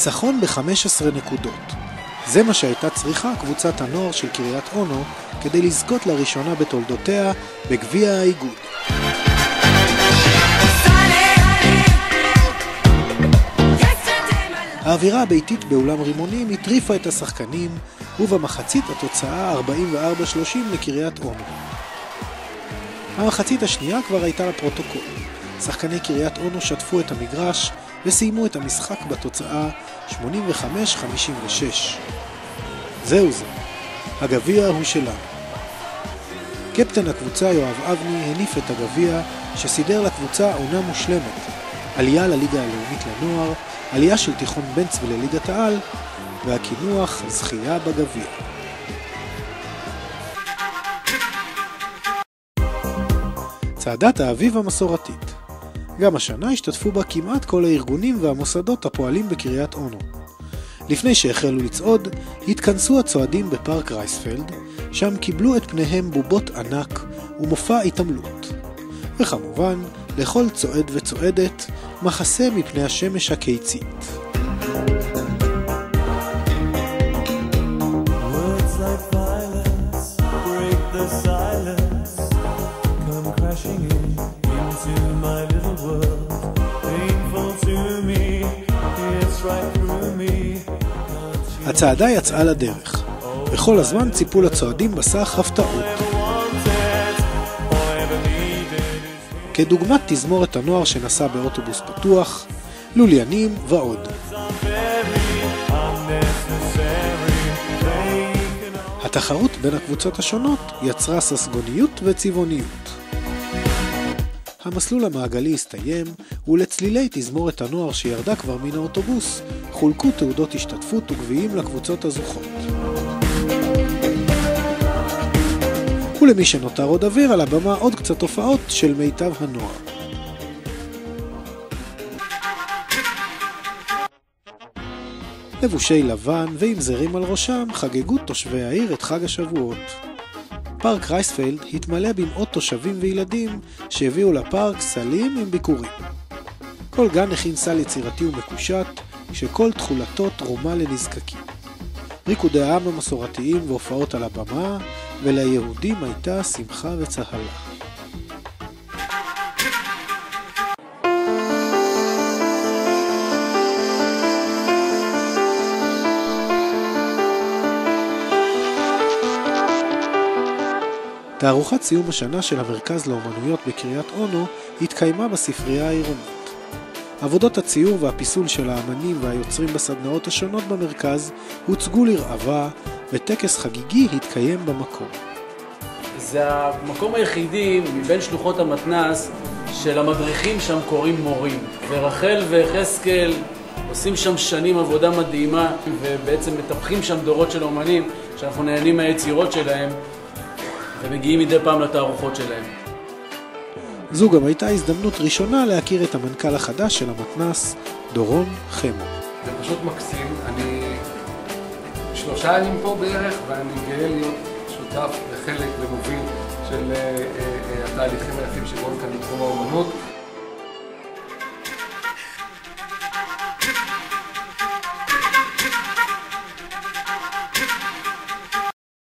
ניצחון ב-15 נקודות. זה מה שהייתה צריכה קבוצת הנוער של קריית אונו כדי לזכות לראשונה בתולדותיה בגביע האיגוד. האווירה הביתית באולם רימונים הטריפה את השחקנים, ובמחצית התוצאה 44-30 לקריית אונו. המחצית השנייה כבר הייתה לפרוטוקול. שחקני קריית אונו שטפו את המגרש וסיימו את המשחק בתוצאה 85-56. זהו זה, הגביע הוא שלנו. קפטן הקבוצה יואב אבני הניף את הגביע שסידר לקבוצה עונה מושלמת, עלייה לליגה הלאומית לנוער, עלייה של תיכון בן צבי לליגת העל, והכינוח זכייה בגביע. צעדת האביב המסורתית. גם השנה השתתפו בה כמעט כל הארגונים והמוסדות הפועלים בקריית אונו. לפני שהחלו לצעוד, התכנסו הצועדים בפארק רייספלד, שם קיבלו את פניהם בובות ענק ומופע התעמלות. וכמובן, לכל צועד וצועדת, מחסה מפני השמש הקיצית. הצעדה יצאה לדרך, וכל הזמן ציפו לצועדים בסך הפתעות. כדוגמת תזמורת הנוער שנסע באוטובוס פתוח, לוליינים ועוד. התחרות בין הקבוצות השונות יצרה ססגוניות וצבעוניות. המסלול המעגלי הסתיים, ולצלילי תזמורת הנוער שירדה כבר מן האוטובוס, חולקו תעודות השתתפות וגביעים לקבוצות הזוכות. ולמי שנותר עוד אוויר על הבמה עוד קצת תופעות של מיטב הנוער. לבושי לבן ועם זרים על ראשם חגגו תושבי העיר את חג השבועות. פארק רייספלד התמלא במאות תושבים וילדים שהביאו לפארק סלים עם ביקורים. כל גן הכין סל יצירתי ומקושט, שכל תכולתו תרומה לנזקקים. ריקודי העם המסורתיים והופעות על הבמה, וליהודים הייתה שמחה וצהלה. תערוכת סיום השנה של המרכז לאומנויות בקריית אונו התקיימה בספרייה העירונית. עבודות הציור והפיסול של האמנים והיוצרים בסדנאות השונות במרכז הוצגו לרעבה, וטקס חגיגי התקיים במקום. זה המקום היחידי מבין שלוחות המתנ"ס של המדריכים שם קוראים מורים. ורחל וחזקאל עושים שם שנים עבודה מדהימה, ובעצם מטפחים שם דורות של אומנים שאנחנו נהנים מהיצירות שלהם. ומגיעים מדי פעם לתערוכות שלהם. זו גם הייתה הזדמנות ראשונה להכיר את המנכ"ל החדש של המתנ"ס, דורון חמו. זה פשוט מקסים, אני 3 ימים פה בערך, ואני גאה להיות שותף וחלק ומוביל של התהליכים היפים שקורים כאן בתחום האומנות.